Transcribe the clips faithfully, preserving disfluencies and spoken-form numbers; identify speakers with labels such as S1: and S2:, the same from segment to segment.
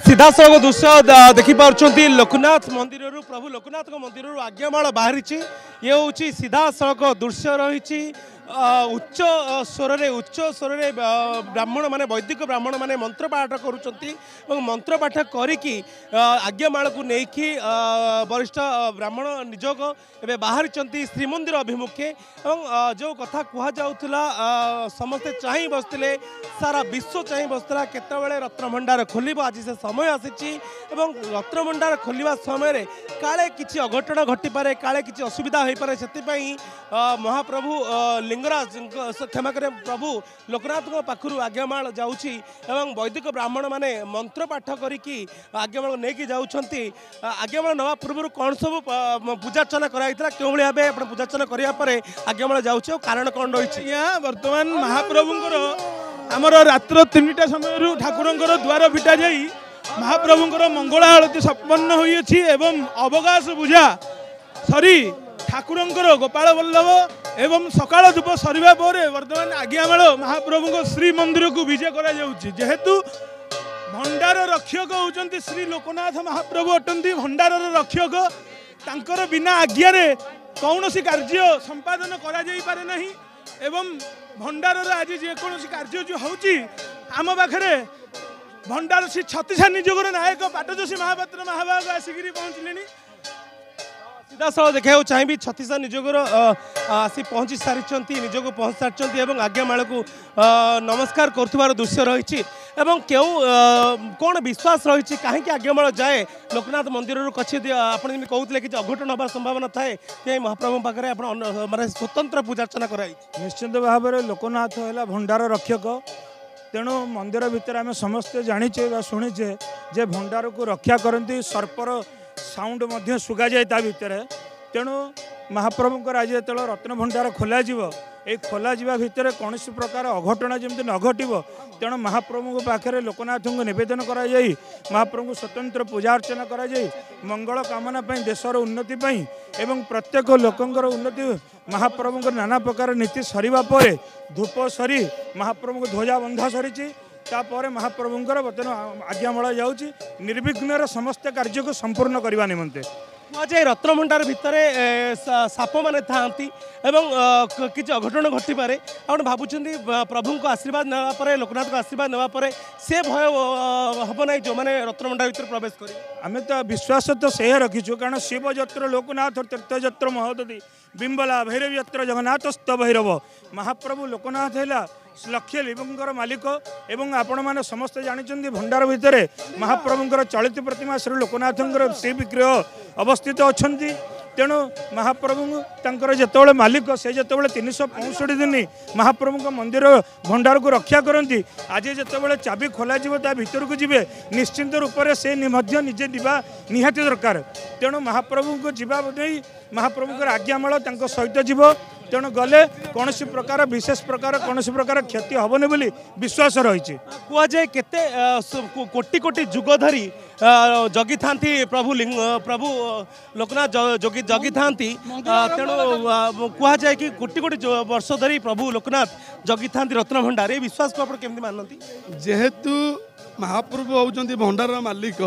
S1: सीधा सड़क दृश्य देखिपुं लोकनाथ मंदिर प्रभु लोकनाथ मंदिर आज्ञामाल बाहरी ये हूँ सीधा सड़क दृश्य रही उच्च स्वर उच्च स्वर ब्राह्मण माने वैदिक ब्राह्मण माने मंत्र पाठ कर मंत्र पाठ करी आज्ञामाल को लेकिन वरिष्ठ ब्राह्मण निजोग एवं बाहरी श्रीमंदिर अभिमुखे जो कथा कहला समस्ते चाह बसते सारा विश्व चाह बसला केतबेले रत्नभंडार खोल आज से समय आसी रत्नभंडार खोलवा समय काले किसी अघटन घटीपे काले किसी असुविधा हो पाए से महाप्रभु लिंगराज क्षमा करें प्रभु लोकनाथ पाखु आज्ञामाल जाऊँगी वैदिक ब्राह्मण माने मंत्र पाठ करके आज्ञामाल नहीं जाऊँगी आज्ञामाल नवा पूर्व कौन सब पूजार्चना कराई क्यों भाव पूजार्चना कराया आज्ञामाल जाऊँगी कारण कौन रही
S2: बर्तमान महाप्रभुंर आमर रात्र तीनटा समय ठाकुर द्वार फिटा जाई महाप्रभुंर मंगला आरती संपन्न होइछि एवं अवकाश बुझा सरी ठाकुरंकर गोपाल वल्लभ एवं सकाल धूप सरिबा परे वर्तमान आज्ञामाल महाप्रभु श्रीमंदिर को विजय करा जाउछि जेहेतु भंडार रक्षक होउचंती श्री लोकनाथ महाप्रभु अटंती भंडार रक्षक तांकर बिना आज्ञा रे कौनसी कार्य संपादन करा जाई पारे नहीं एवं भंडार आज जेकोसी कार्य जो होउछि आम पाखरे भंडार श्री छत्तीसा निजोगर नायक पाटजोशी महापात्र महाभाग आसिक पहुँचले
S1: सीधा सड़क देखा चाहिए छत्तीस निजोगर आसी पहुँची सारी निजोग पहुँच सारी आज्ञामाल को नमस्कार कर दृश्य रही क्यों कौन विश्वास रही कहीं आज्ञामाल जाए लोकनाथ मंदिर कछि आपड़ कहते कि अघटन हबार संभावना थाए महाप्रभु पाखे माने स्वतंत्र पूजार्चना कराई
S2: निश्चित भाव में लोकनाथ है भंडार रक्षक तेणु मंदिर भितर आम समस्ते जाचे शुणीचे जे भंडार को रक्षा करती सर्पर साउंड मध्य सुगा जाए ता भितर तेणु महाप्रभुंकर आज जो रत्न भंडार खोल ये खोल जा भितर कौन प्रकार अघटना जमी न घटव तेणु महाप्रभु पाखे लोकनाथ को नवेदन कर महाप्रभु स्वतंत्र पूजा अर्चना कर मंगल कामना देशर उन्नति एवं प्रत्येक लोकंर उन्नति महाप्रभु नाना प्रकार नीति सरिबा परे धूप सरी महाप्रभु को ध्वजा बंधा सरी तापर महाप्रभुंर बर्तमान आज्ञामाल जाऊँगी निर्विघ्न समस्त कार्य को संपूर्ण करने निमंते
S1: कहुए रत्नभंडार भितर साप मैंने था किसी अघटन घटीपे आप भावुं प्रभु को आशीर्वाद नापर लोकनाथ को आशीर्वाद नापर से भय हम ना जो मैंने रत्नभंडार भीतर प्रवेश कर
S2: आम तो विश्वास तो से रखीचु कारण शिव जत्र लोकनाथ तीर्थ जत्र महदती बिंबला भैरव जत्र जगन्नाथ स्थ भैरव महाप्रभु लोकनाथ है लक्ष लिंगर मालिक एवं आपण मैंने समस्ते जानते भंडार भितर महाप्रभुंर चलित प्रतिमा श्री लोकनाथ श्री विग्रह अवस्थित अच्छा तेणु महाप्रभु तंकर जिते मालिक से जिते तीन सौ पैंसठ दिन महाप्रभु मंदिर भंडार को रक्षा करती आज जिते चाबी खोल भीतर को जीवे निश्चिंत रूप से निजे दिवा निहाती दरकार तेणु महाप्रभु को जीवा नहीं महाप्रभु आज्ञामाल सहित जीव तेणु गले कौन प्रकार विशेष प्रकार कौन प्रकार क्षति हेनी बोली विश्वास रही
S1: कहुए केते कोटि कोटि जुग धरी जगी था प्रभु लिंग प्रभु लोकनाथ जगी जगी था तेणु कहुए कि कोटि कोटि वर्ष धरी प्रभु लोकनाथ जगी था रत्नभंडार ये विश्वास को आप केमती मानती
S3: जेहेतु महाप्रभु होउचंती भंडार मालिक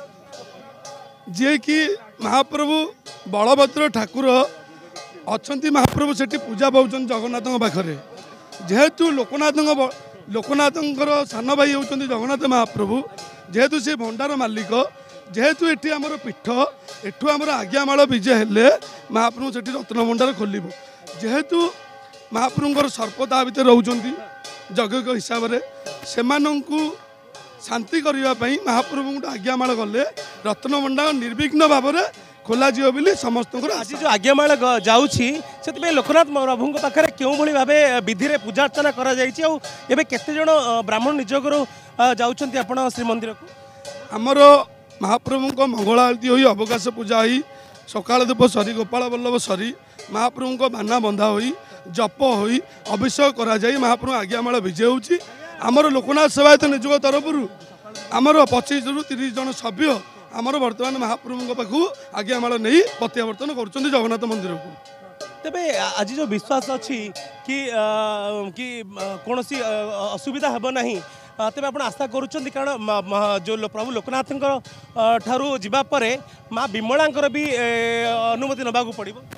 S3: जे कि महाप्रभु बलभद्र ठाकुर अच्छी महाप्रभु से पूजा पाँच जगन्नाथ पाखे जेहेतु लोकनाथ लोकनाथ सान भाई होती जगन्नाथ महाप्रभु जेहेतु से भंडार मालिक जेहेतु ये आमर पीठ एठू आमर आज्ञामाल विजय हेले महाप्रभु से रत्न भंडार खोल जेहेतु महाप्रभुर सर्प ता भर रोच जगक हिसाब से शांति करने महाप्रभु आज्ञामाल गले रत्न भंडार निर्विघ्न भाव में खोला जीव बोली समस्त
S1: आज जो आज्ञामाल जाऊँगी से लोकनाथ प्रभु पाखे क्यों भाव विधि में पूजार्चना कर केते जन ब्राह्मण निजोगर जाऊँच आप श्रीमंदिर को
S3: आमर महाप्रभु मंगल आरती हो अवकाश पूजा हो सकाल धूप सरी गोपाल वल्लभ सरी महाप्रभु बाना बंधा हो जप हो अभिषेक कर महाप्रभु आज्ञामाल विजय होची आमर लोकनाथ सेवायत निजोग तरफ आमर पच्चीस रु तीस जन सभ्य आमर वर्तमान महाप्रभु पाखु आज्ञामाल नहीं प्रत्यावर्तन कर जगन्नाथ मंदिर को
S1: तेबे आज जो विश्वास अच्छी कि कि कौन असुविधा हेब ना तेज आप आशा करुँच कारण जो प्रभु लोकनाथ ठारू जीवा पर माँ विमला भी अनुमति नवाक पड़ो